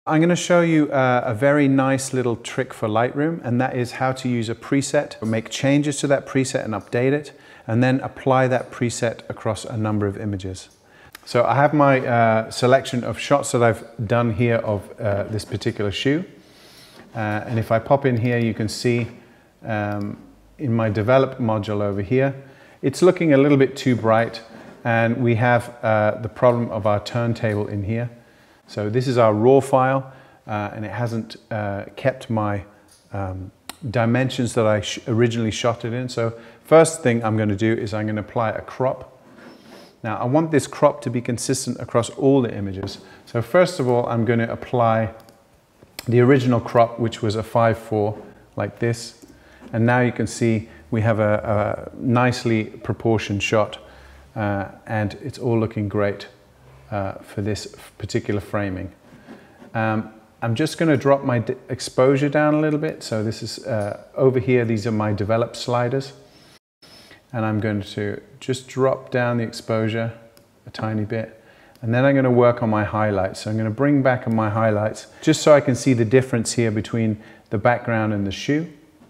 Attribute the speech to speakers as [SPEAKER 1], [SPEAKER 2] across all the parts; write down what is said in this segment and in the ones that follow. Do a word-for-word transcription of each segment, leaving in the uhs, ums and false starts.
[SPEAKER 1] I'm going to show you a, a very nice little trick for Lightroom, and that is how to use a preset, make changes to that preset and update it, and then apply that preset across a number of images. So I have my uh, selection of shots that I've done here of uh, this particular shoe. Uh, and if I pop in here, you can see um, in my develop module over here, it's looking a little bit too bright, and we have uh, the problem of our turntable in here. So this is our raw file, uh, and it hasn't uh, kept my um, dimensions that I sh originally shot it in. So first thing I'm going to do is I'm going to apply a crop. Now I want this crop to be consistent across all the images. So first of all, I'm going to apply the original crop, which was a five four, like this. And now you can see we have a, a nicely proportioned shot, uh, and it's all looking great. Uh, for this particular framing. Um, I'm just going to drop my exposure down a little bit. So this is uh, over here, these are my develop sliders. And I'm going to just drop down the exposure a tiny bit. And then I'm going to work on my highlights. So I'm going to bring back on my highlights just so I can see the difference here between the background and the shoe.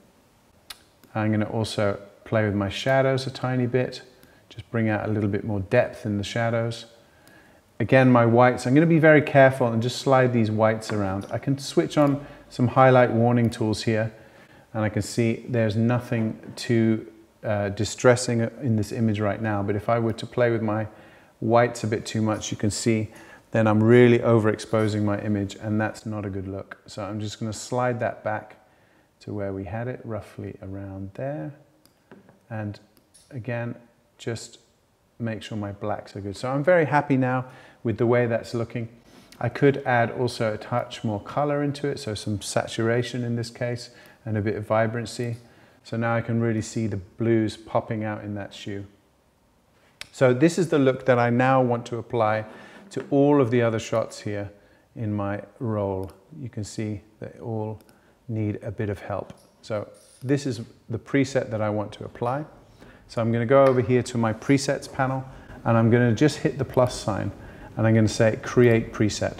[SPEAKER 1] I'm going to also play with my shadows a tiny bit, just bring out a little bit more depth in the shadows. Again, my whites, I'm going to be very careful and just slide these whites around. I can switch on some highlight warning tools here, and I can see there's nothing too uh, distressing in this image right now. But if I were to play with my whites a bit too much, you can see then I'm really overexposing my image, and that's not a good look. So I'm just going to slide that back to where we had it, roughly around there. And again, just make sure my blacks are good. So I'm very happy now with the way that's looking. I could add also a touch more color into it, so some saturation in this case, and a bit of vibrancy. So now I can really see the blues popping out in that shoe. So this is the look that I now want to apply to all of the other shots here in my roll. You can see they all need a bit of help. So this is the preset that I want to apply. So I'm going to go over here to my presets panel, and I'm going to just hit the plus sign, and I'm going to say create preset.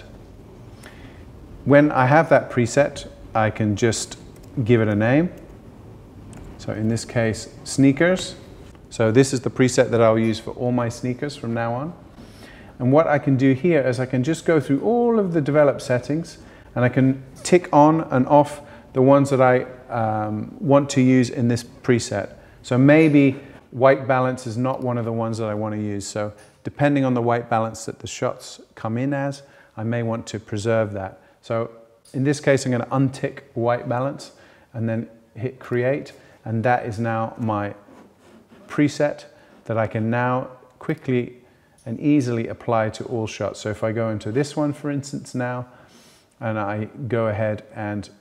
[SPEAKER 1] When I have that preset, I can just give it a name. So in this case, sneakers. So this is the preset that I'll use for all my sneakers from now on. And what I can do here is I can just go through all of the develop settings, and I can tick on and off the ones that I um, want to use in this preset. So maybe white balance is not one of the ones that I want to use. So depending on the white balance that the shots come in as, I may want to preserve that. So in this case, I'm going to untick white balance and then hit create. And that is now my preset that I can now quickly and easily apply to all shots. So if I go into this one, for instance, now, and I go ahead and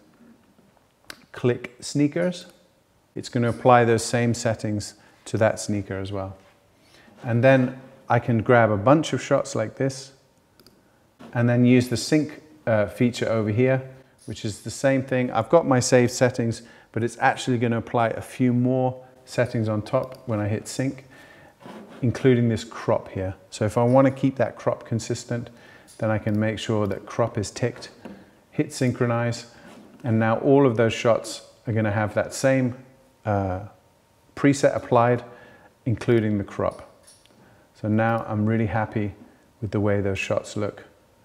[SPEAKER 1] click sneakers, it's going to apply those same settings to that sneaker as well. And then I can grab a bunch of shots like this, and then use the sync uh, feature over here, which is the same thing. I've got my saved settings, but it's actually going to apply a few more settings on top when I hit sync, including this crop here. So if I want to keep that crop consistent, then I can make sure that crop is ticked, hit synchronize, and now all of those shots are going to have that same uh, preset applied, including the crop. So now I'm really happy with the way those shots look.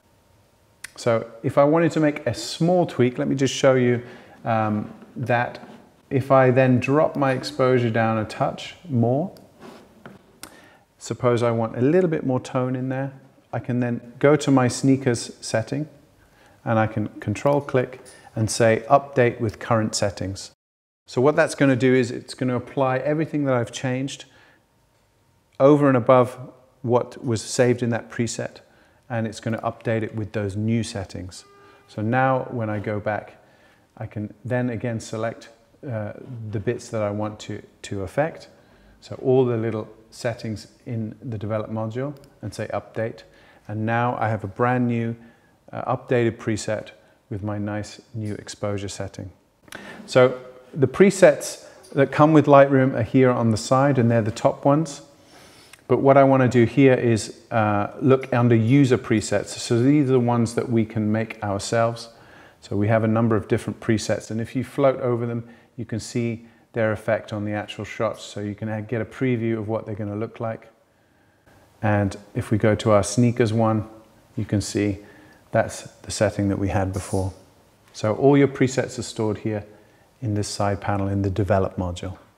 [SPEAKER 1] So if I wanted to make a small tweak, let me just show you um, that if I then drop my exposure down a touch more, suppose I want a little bit more tone in there, I can then go to my sneakers setting, and I can control click and say update with current settings. So what that's going to do is it's going to apply everything that I've changed over and above what was saved in that preset, and it's going to update it with those new settings. So now when I go back, I can then again select uh, the bits that I want to, to affect. So all the little settings in the develop module, and say update. And now I have a brand new uh, updated preset with my nice new exposure setting. So the presets that come with Lightroom are here on the side, and they're the top ones. But what I want to do here is uh, look under user presets. So these are the ones that we can make ourselves. So we have a number of different presets, and if you float over them, you can see their effect on the actual shots. So you can get a preview of what they're going to look like. And if we go to our sneakers one, you can see that's the setting that we had before. So all your presets are stored here in this side panel in the Develop module.